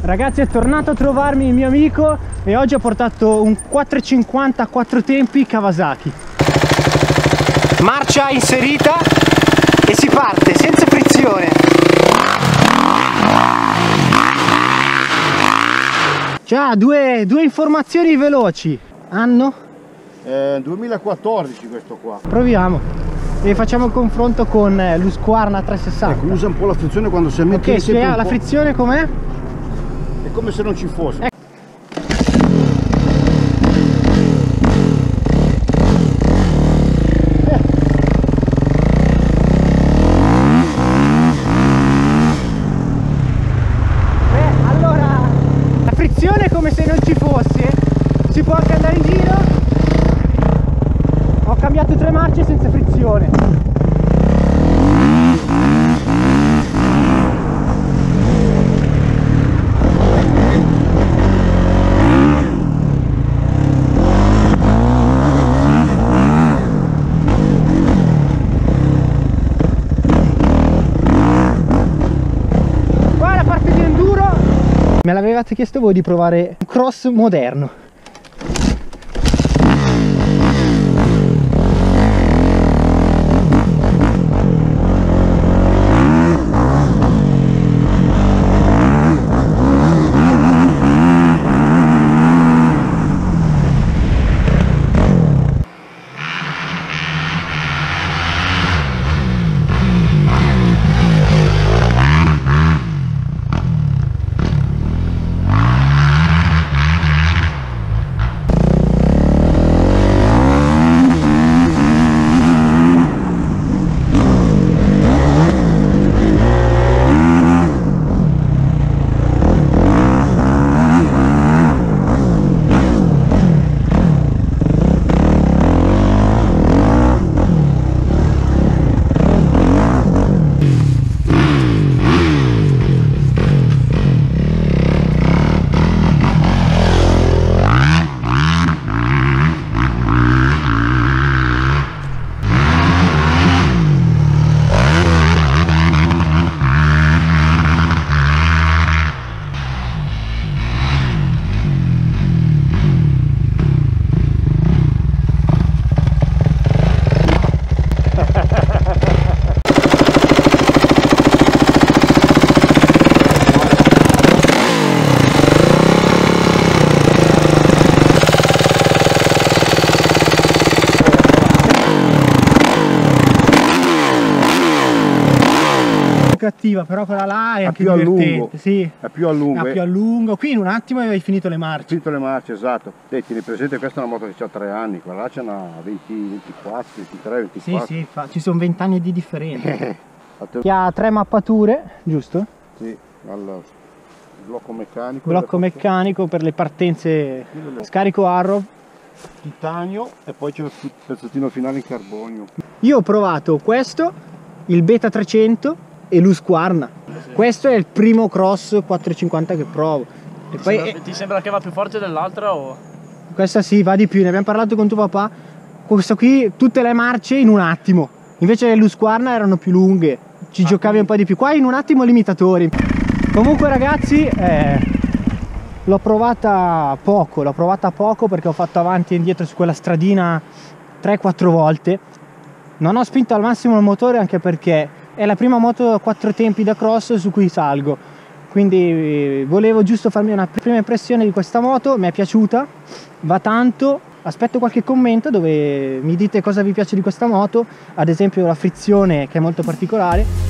Ragazzi, è tornato a trovarmi il mio amico e oggi ho portato un 450 a 4 tempi Kawasaki. Marcia inserita e si parte senza frizione. Già, due informazioni veloci. Anno? 2014 questo qua. Proviamo e facciamo il confronto con l'Husqvarna 360. Ecco, usa un po' la frizione quando si mette. Ok, spiega la frizione com'è? È come se non ci fosse. Allora, la frizione è come se non ci fosse. Si può anche andare in giro. Ho cambiato 3 marce senza frizione. Me l'avevate chiesto voi di provare un cross moderno. Cattiva, però quella là è anche più divertente, a lungo. Sì. È più a lungo. È più a lungo. Qui in un attimo hai finito le marce. Finito le marce, esatto. Tieni presente, questa è una moto che ha 3 anni, quella là ce n'ha 20, 24, 23, 24. Sì, ci sono 20 anni di differenza. Che ha 3 mappature, giusto? Sì, al blocco meccanico. Blocco meccanico per le partenze, scarico Arrow. Titanio e poi c'è il pezzettino finale in carbonio. Io ho provato questo, il Beta 300 e l'Husqvarna. Questo è il primo cross 450 che provo. E poi ti sembra che va più forte dell'altra o? Questa sì, va di più, ne abbiamo parlato con tuo papà. Questa qui tutte le marce in un attimo. Invece l'Husqvarna erano più lunghe, ci giocavi un po' di più. Qua in un attimo limitatori. Comunque ragazzi, l'ho provata poco perché ho fatto avanti e indietro su quella stradina 3-4 volte. Non ho spinto al massimo il motore anche perché è la prima moto a 4 tempi da cross su cui salgo, quindi volevo giusto farmi una prima impressione di questa moto. Mi è piaciuta, va tanto. Aspetto qualche commento dove mi dite cosa vi piace di questa moto, ad esempio la frizione che è molto particolare.